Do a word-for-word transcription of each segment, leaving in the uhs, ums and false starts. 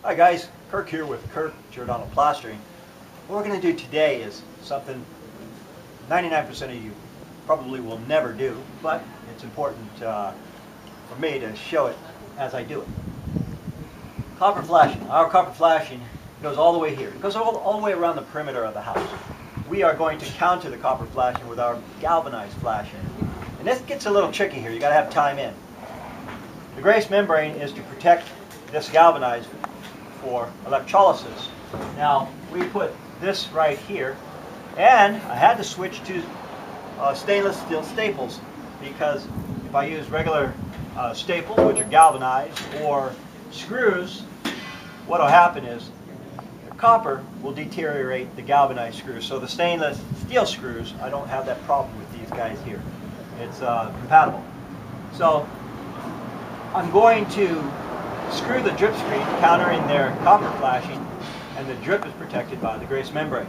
Hi guys, Kirk here with Kirk Giordano Plastering. What we're going to do today is something ninety-nine percent of you probably will never do, but it's important uh, for me to show it as I do it. Copper flashing. Our copper flashing goes all the way here. It goes all, all the way around the perimeter of the house. We are going to counter the copper flashing with our galvanized flashing. And this gets a little tricky here. You got to have time in. The grease membrane is to protect this galvanized for electrolysis. Now we put this right here, and I had to switch to uh, stainless steel staples, because if I use regular uh, staples, which are galvanized, or screws, what will happen is the copper will deteriorate the galvanized screws. So the stainless steel screws, I don't have that problem with these guys here. It's uh, compatible. So I'm going to screw the drip screen, countering their copper flashing, and the drip is protected by the grease membrane.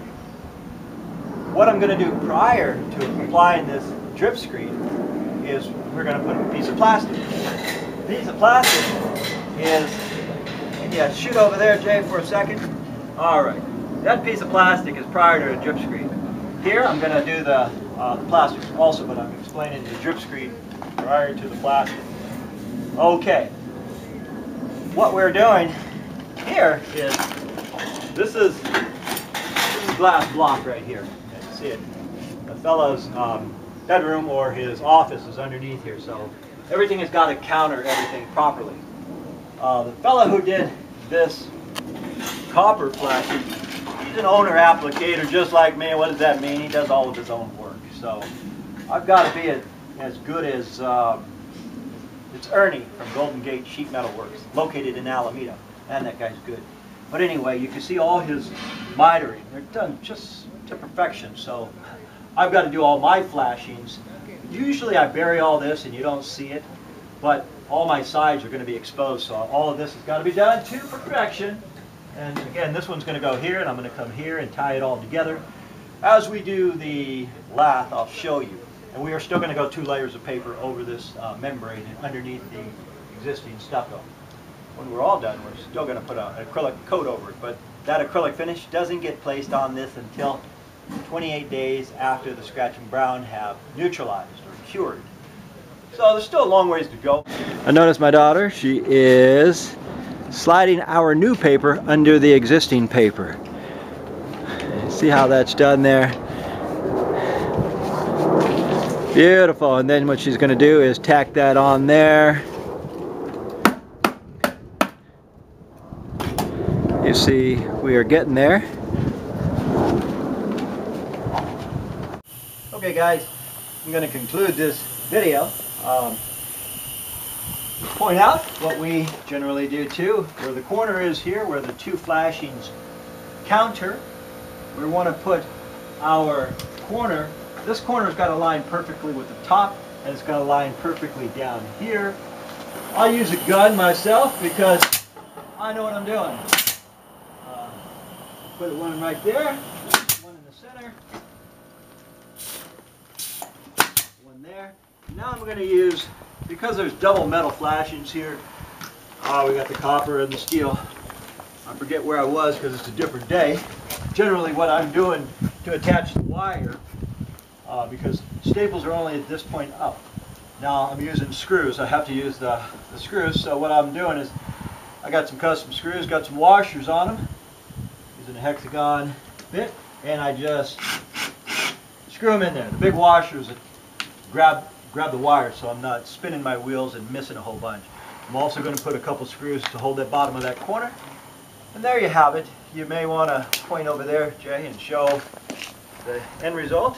What I'm going to do prior to applying this drip screen is we're going to put a piece of plastic. The piece of plastic is, yeah, shoot over there, Jay, for a second. Alright, that piece of plastic is prior to a drip screen. Here I'm going to do the, uh, the plastic also, but I'm explaining the drip screen prior to the plastic. Okay. What we're doing here is, this is, this is glass block right here. You can see it. The fellow's um, bedroom or his office is underneath here, so everything has got to counter everything properly. Uh, the fellow who did this copper flashing, he's an owner applicator just like me. What does that mean? He does all of his own work. So I've got to be a, as good as uh, it's Ernie from Golden Gate Sheet Metal Works, located in Alameda. And that guy's good. But anyway, you can see all his mitering. They're done just to perfection. So I've got to do all my flashings. Usually I bury all this and you don't see it, but all my sides are going to be exposed. So all of this has got to be done to perfection. And again, this one's going to go here, and I'm going to come here and tie it all together. As we do the lath, I'll show you. And we are still going to go two layers of paper over this uh, membrane and underneath the existing stucco. When we're all done, we're still going to put an acrylic coat over it, but that acrylic finish doesn't get placed on this until twenty-eight days after the scratch and brown have neutralized or cured. So there's still a long ways to go. I noticed my daughter, she is sliding our new paper under the existing paper. See how that's done there? Beautiful. And then what she's going to do is tack that on there. You see, we are getting there. Okay guys, I'm going to conclude this video. Um, point out what we generally do too. Where the corner is here, where the two flashings counter, we want to put our corner. This corner's got to line perfectly with the top, and it's got to line perfectly down here. I use a gun myself because I know what I'm doing. Uh, put one right there, one in the center, one there. Now I'm going to use, because there's double metal flashings here, uh, we got the copper and the steel. I forget where I was because it's a different day. Generally what I'm doing to attach the wire, uh, because staples are only at this point up. Now I'm using screws. I have to use the, the screws. So what I'm doing is I got some custom screws, got some washers on them, using a hexagon bit, and I just screw them in there. The big washers that grab grab the wire so I'm not spinning my wheels and missing a whole bunch. I'm also going to put a couple screws to hold that bottom of that corner. And there you have it. You may want to point over there, Jay, and show the end result.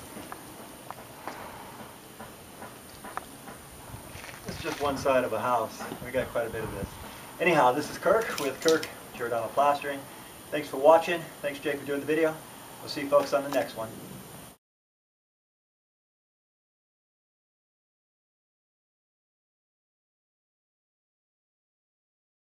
It's just one side of a house. We got quite a bit of this. Anyhow, this is Kirk with Kirk Giordano Plastering. Thanks for watching. Thanks, Jay, for doing the video. We'll see you folks on the next one.